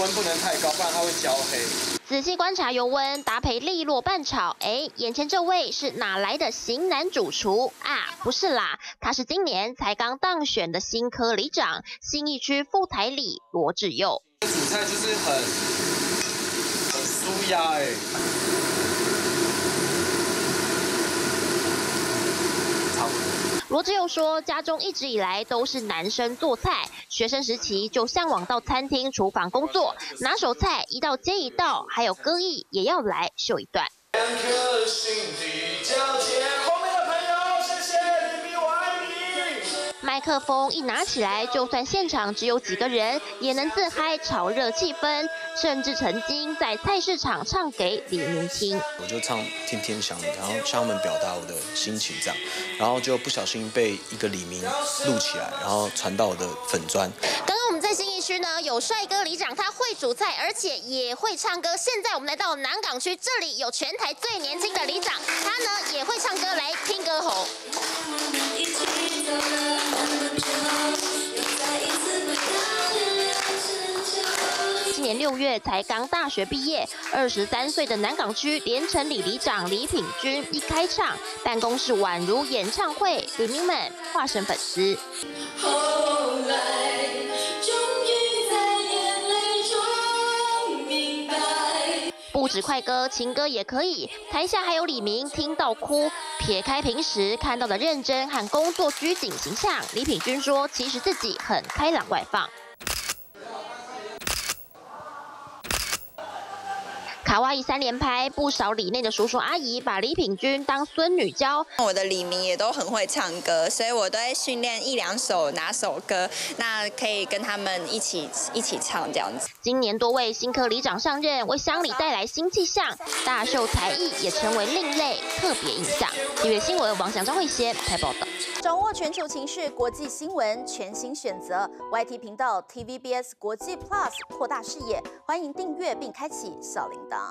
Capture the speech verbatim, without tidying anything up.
温不能太高，不然它会焦黑。 仔细观察油温，搭配利落拌炒，哎，眼前这位是哪来的型男主厨啊？不是啦，他是今年才刚当选的新科里长，信义区副台里罗志佑。 煮菜就是很很舒压哎。 罗志佑说，家中一直以来都是男生做菜，学生时期就向往到餐厅厨房工作，拿手菜一道接一道，还有歌艺也要来秀一段。两颗心的交界，后面的朋友，谢谢你比我爱你。麦克风一拿起来，就算现场只有几个人，也能自嗨炒热气氛，甚至曾经在菜市场唱给李明听。 我就唱天天想你，然后向他们表达我的心情这样，然后就不小心被一个李明录起来，然后传到我的粉专。 刚刚我们在信义区呢，有帅哥里长，他会煮菜，而且也会唱歌。现在我们来到南港区，这里有全台最年轻的里长，他呢也会唱歌，来听歌喉。 今年六月才刚大学毕业，二十三岁的南港区连城里里长李品君一开唱，办公室宛如演唱会，里民们化身粉丝。后来终于在眼泪中明白，不止快歌，情歌也可以。台下还有李明听到哭。撇开平时看到的认真和工作拘谨形象，李品君说，其实自己很开朗外放。 卡哇伊三连拍，不少里内的叔叔阿姨把李品君当孙女教。 我的里民也都很会唱歌，所以我都会训练一两首哪首歌，那可以跟他们一起一起唱这样子。 今年多位新科里长上任，为乡里带来新气象，大秀才艺也成为另类特别印象。体育新闻王翔、张慧娴台报道。 掌握全球情势、国际新闻，全新选择 Y T 频道 T V B S 国际 Plus， 扩大视野。欢迎订阅并开启小铃铛。